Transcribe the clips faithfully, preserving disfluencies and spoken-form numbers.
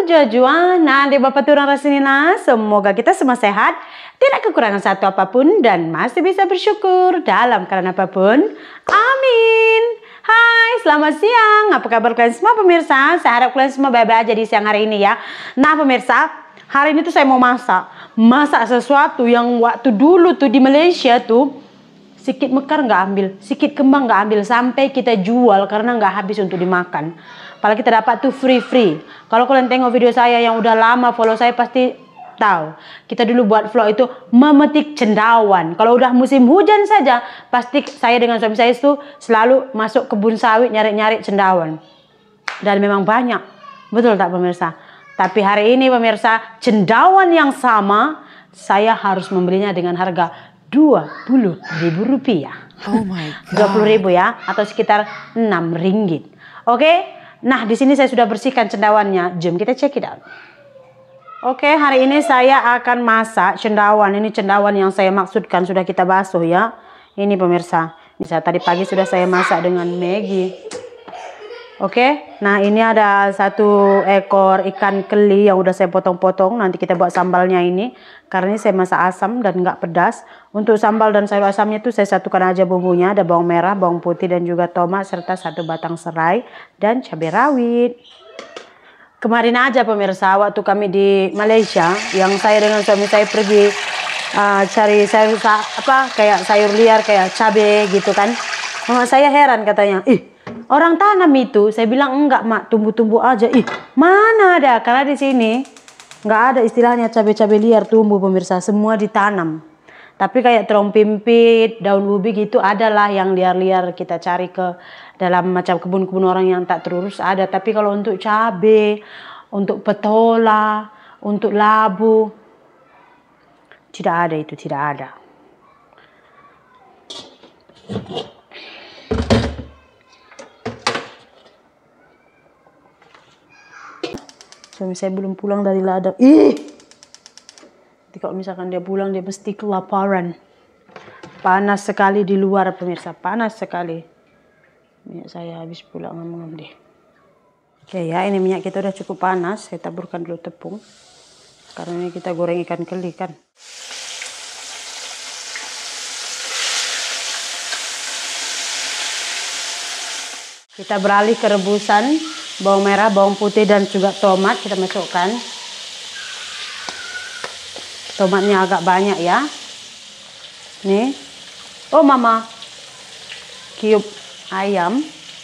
puja Juana di Bapak Turang Rasinina. Semoga kita semua sehat, tidak kekurangan satu apapun, dan masih bisa bersyukur dalam keadaan apapun. Amin. Hai, selamat siang. Apa kabar kalian semua pemirsa? Saya harap kalian semua baik-baik aja di siang hari ini ya. Nah pemirsa, hari ini tuh saya mau masak. Masak sesuatu yang waktu dulu tuh di Malaysia tuh sikit mekar nggak ambil, sikit kembang nggak ambil, sampai kita jual karena nggak habis untuk dimakan. Apalagi kita dapat tuh free-free. Kalau kalian tengok video saya yang udah lama follow saya pasti tahu. Kita dulu buat vlog itu memetik cendawan. Kalau udah musim hujan saja, pasti saya dengan suami saya itu selalu masuk kebun sawit nyari-nyari cendawan. Dan memang banyak. Betul tak pemirsa? Tapi hari ini pemirsa, cendawan yang sama saya harus membelinya dengan harga dua puluh ribu rupiah. Oh my God. dua puluh ribu ya, atau sekitar enam ringgit. Oke? Nah, di sini saya sudah bersihkan cendawannya. Jom kita check it out. Oke, hari ini saya akan masak cendawan. Ini cendawan yang saya maksudkan sudah kita basuh ya. Ini pemirsa. Bisa tadi pagi sudah saya masak dengan Maggi. Oke, nah ini ada satu ekor ikan keli yang udah saya potong-potong. Nanti kita buat sambalnya ini. Karena ini saya masak asam dan nggak pedas. Untuk sambal dan sayur asamnya itu saya satukan aja bumbunya. Ada bawang merah, bawang putih, dan juga tomat. Serta satu batang serai dan cabai rawit. Kemarin aja pemirsa, waktu kami di Malaysia, yang saya dengan suami saya pergi uh, cari sayur apa kayak sayur liar kayak cabai gitu kan. Mama saya heran katanya, ih orang tanam itu. Saya bilang enggak mak, tumbuh-tumbuh aja. Ih mana ada, karena di sini nggak ada istilahnya cabai-cabai liar tumbuh pemirsa, semua ditanam. Tapi kayak terong pimpit, daun ubi gitu adalah yang liar-liar kita cari ke dalam macam kebun-kebun orang yang tak terurus ada. Tapi kalau untuk cabai, untuk petola, untuk labu, tidak ada itu, tidak ada. Suami saya belum pulang dari ladang. Ih! Nanti kalau misalkan dia pulang, dia mesti kelaparan. Panas sekali di luar pemirsa, panas sekali. Minyak saya habis pula ngam-ngam deh. Oke ya, ini minyak kita udah cukup panas. Saya taburkan dulu tepung. Karena ini kita goreng ikan keli kan. Kita beralih ke rebusan bawang merah, bawang putih, dan juga tomat. Kita masukkan. Tomatnya agak banyak ya. Nih. Oh mama. Cube ayam.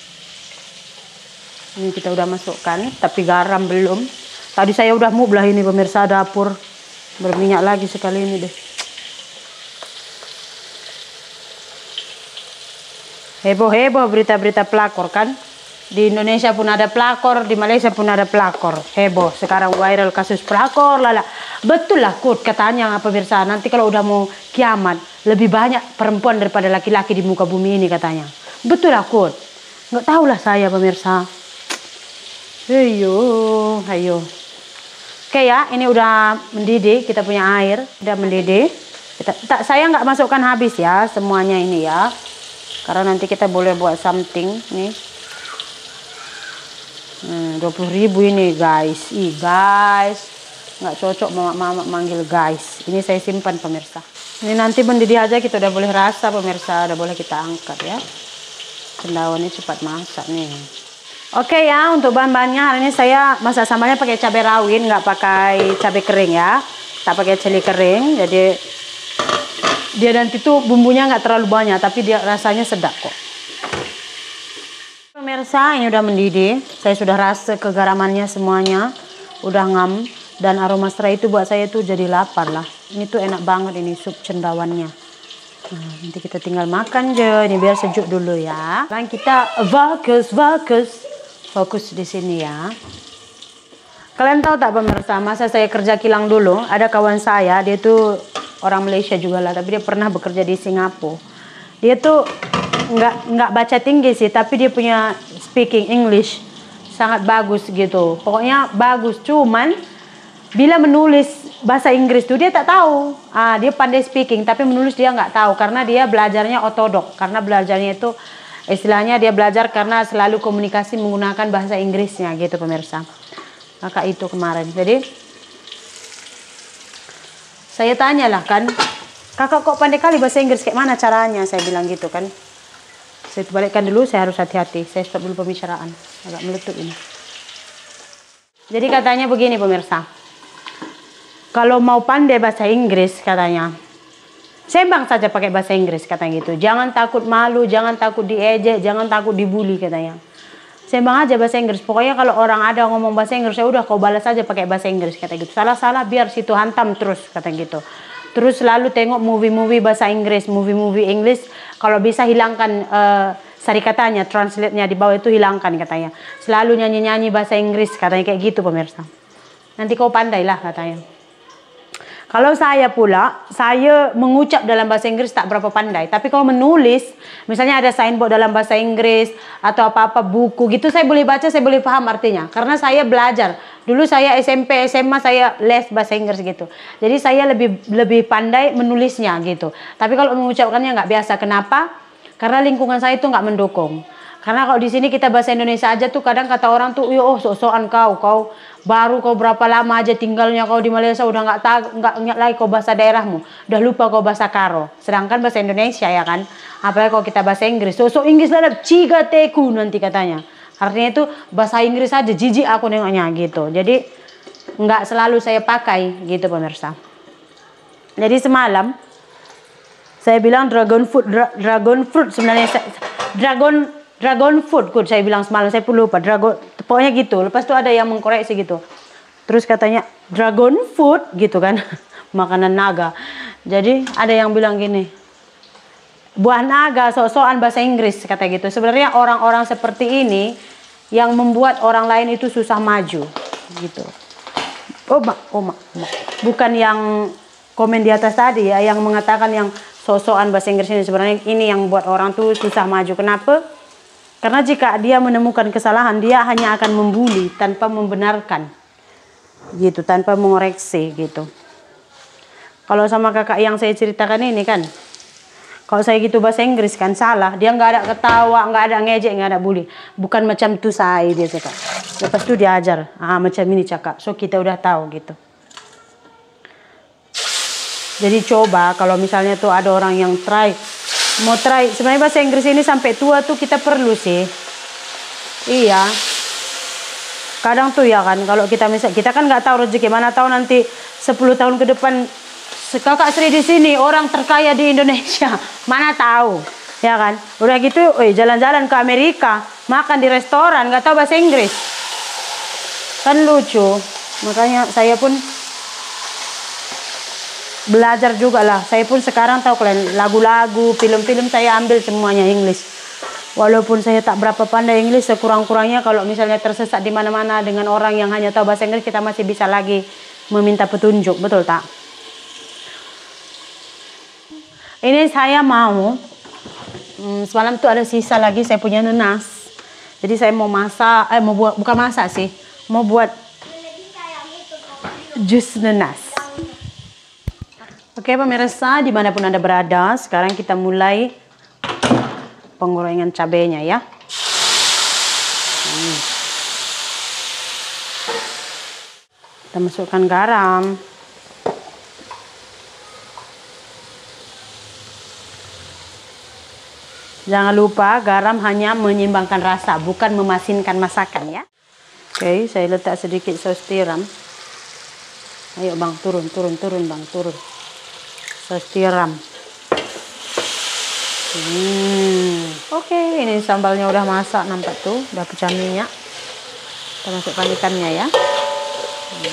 Ini kita udah masukkan. Tapi garam belum. Tadi saya udah mublah ini pemirsa, dapur. Berminyak lagi sekali ini deh. Heboh-heboh berita-berita pelakor kan. Di Indonesia pun ada pelakor, di Malaysia pun ada pelakor. Heboh, sekarang viral kasus pelakor, lala. Betul lah Kut, katanya pemirsa, nanti kalau udah mau kiamat, lebih banyak perempuan daripada laki-laki di muka bumi ini katanya. Betul lah Kut. Nggak tahulah saya pemirsa. Ayo, ayo. Oke ya, ini udah mendidih, kita punya air, udah mendidih. Kita, tak, saya nggak masukkan habis ya, semuanya ini ya. Karena nanti kita boleh buat something, nih. Hmm, dua puluh ribu ini guys. Ih guys, nggak cocok mama-mama manggil guys. Ini saya simpan pemirsa. Ini nanti mendidih aja kita udah boleh rasa pemirsa. Udah boleh kita angkat ya. Cendawan ini cepat masak nih. Oke ya, untuk bahan-bahannya hari ini saya masak sambalnya pakai cabai rawit, nggak pakai cabai kering ya. Tak pakai cili kering. Jadi dia nanti tuh bumbunya nggak terlalu banyak, tapi dia rasanya sedap kok. Pemirsa, ini udah mendidih. Saya sudah rasa kegaramannya semuanya. Udah ngam. Dan aroma serai itu buat saya tuh jadi lapar lah. Ini tuh enak banget ini sup cendawannya. Nah, nanti kita tinggal makan je. Ini biar sejuk dulu ya. Dan kita fokus, fokus. Fokus di sini ya. Kalian tahu tak pemirsa, masa saya kerja kilang dulu. Ada kawan saya, dia tuh orang Malaysia juga lah. Tapi dia pernah bekerja di Singapura. Dia tuh nggak nggak baca tinggi sih, tapi dia punya speaking English sangat bagus gitu. Pokoknya bagus, cuman bila menulis bahasa Inggris tuh dia tak tahu. Ah, dia pandai speaking, tapi menulis dia nggak tahu karena dia belajarnya otodok. Karena belajarnya itu istilahnya dia belajar karena selalu komunikasi menggunakan bahasa Inggrisnya gitu pemirsa. kakak itu kemarin. Jadi saya tanyalah kan, kakak kok pandai kali bahasa Inggris, kayak mana caranya? Saya bilang gitu kan. Saya balikkan dulu, saya harus hati-hati. Saya stop dulu pembicaraan, agak meletup ini. Jadi katanya begini pemirsa, kalau mau pandai bahasa Inggris katanya, sembang saja pakai bahasa Inggris katanya gitu. Jangan takut malu, jangan takut diejek, jangan takut dibully katanya. Sembang aja bahasa Inggris. Pokoknya kalau orang ada ngomong bahasa Inggris, ya udah kau balas aja pakai bahasa Inggris kata gitu. Salah-salah biar situ hantam terus kata gitu. Terus selalu tengok movie-movie bahasa Inggris, movie-movie English. Kalau bisa hilangkan uh, sari katanya, translate-nya di bawah itu hilangkan katanya. Selalu nyanyi-nyanyi bahasa Inggris katanya kayak gitu pemirsa. Nanti kau pandailah katanya. Kalau saya pula, saya mengucap dalam bahasa Inggris tak berapa pandai. Tapi kalau menulis, misalnya ada signboard dalam bahasa Inggris atau apa-apa buku gitu, saya boleh baca, saya boleh paham artinya. Karena saya belajar. Dulu saya S M P, S M A saya les bahasa Inggris gitu. Jadi saya lebih lebih pandai menulisnya gitu. Tapi kalau mengucapkannya nggak biasa. Kenapa? Karena lingkungan saya itu nggak mendukung. Karena kalau di sini kita bahasa Indonesia aja tuh kadang kata orang tuh, yo oh sok-sokan kau, kau baru kau berapa lama aja tinggalnya kau di Malaysia udah nggak tahu nggak ingat lagi kau bahasa daerahmu, udah lupa kau bahasa Karo. Sedangkan bahasa Indonesia ya kan, apalagi kalau kita bahasa Inggris, sok-sok Inggris lah, ciga teku nanti katanya. Artinya itu bahasa Inggris aja jijik aku nengoknya gitu. Jadi nggak selalu saya pakai gitu pemirsa. Jadi semalam saya bilang dragon fruit, dra, dragon fruit sebenarnya dragon Dragon food, good saya bilang semalam, saya pun lupa. Dragon, pokoknya gitu. Lepas itu ada yang mengkoreksi gitu. Terus katanya dragon food gitu kan, makanan naga. Jadi ada yang bilang gini, buah naga, sok-sokan bahasa Inggris kata gitu. Sebenarnya orang-orang seperti ini yang membuat orang lain itu susah maju gitu. Oh mak, oh mak, mak. Bukan yang komen di atas tadi ya, yang mengatakan yang sok-sokan bahasa Inggris ini, sebenarnya ini yang buat orang tuh susah maju. Kenapa? Karena jika dia menemukan kesalahan, dia hanya akan membuli tanpa membenarkan, gitu, tanpa mengoreksi, gitu. Kalau sama kakak yang saya ceritakan ini kan, kalau saya gitu bahasa Inggris kan salah, dia nggak ada ketawa, nggak ada ngejek, nggak ada bully. Bukan macam tu saya dia cakap. Lepas itu dia ajar, ah macam ini cakap. So kita udah tahu gitu. Jadi coba kalau misalnya tuh ada orang yang try. Mau try, sebenarnya bahasa Inggris ini sampai tua tuh kita perlu sih. Iya. Kadang tuh ya kan, kalau kita misal kita kan nggak tahu rezeki, mana tahu nanti sepuluh tahun ke depan kakak Sri di sini orang terkaya di Indonesia. Mana tahu. Ya kan? Udah gitu, eh jalan-jalan ke Amerika, makan di restoran, nggak tahu bahasa Inggris. Kan lucu. Makanya saya pun belajar juga lah. Saya pun sekarang tahu kalian lagu-lagu, film-film saya ambil semuanya English. Walaupun saya tak berapa pandai English, sekurang-kurangnya kalau misalnya tersesat di mana-mana dengan orang yang hanya tahu bahasa Inggris, kita masih bisa lagi meminta petunjuk, betul tak? Ini saya mau, hmm, semalam tuh ada sisa lagi saya punya nanas. Jadi saya mau masak, eh mau buat, bukan masak sih, mau buat jus nanas. Oke pemirsa, dimanapun Anda berada, sekarang kita mulai penggorengan cabenya ya. Hmm. Kita masukkan garam. Jangan lupa garam hanya menyeimbangkan rasa, bukan memasinkan masakan ya. Oke, saya letak sedikit saus tiram. Ayo bang, turun, turun, turun bang, turun. Saus tiram. Hmm. Oke, ini sambalnya udah masak, nampak tuh, udah pecah minyak. Kita masukkan ikannya ya. Hmm.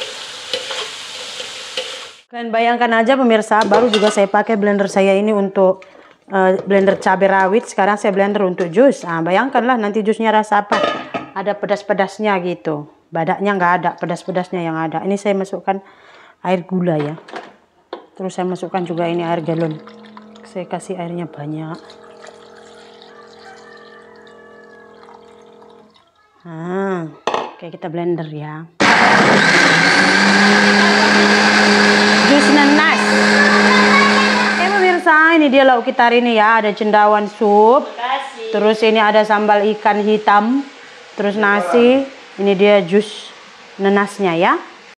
Kalian bayangkan aja pemirsa, baru juga saya pakai blender saya ini untuk uh, blender cabai rawit. Sekarang saya blender untuk jus. Nah, bayangkanlah nanti jusnya rasa apa? Ada pedas-pedasnya gitu. Badaknya nggak ada, pedas-pedasnya yang ada. Ini saya masukkan air gula ya. Terus saya masukkan juga ini air galon. Saya kasih airnya banyak. Nah, oke kita blender ya. Jus nanas. Oke pemirsa, ini dia lauk kita hari ini ya. Ada cendawan sup. Terus ini ada sambal ikan hitam. Terus nasi. Ini dia jus nenasnya ya.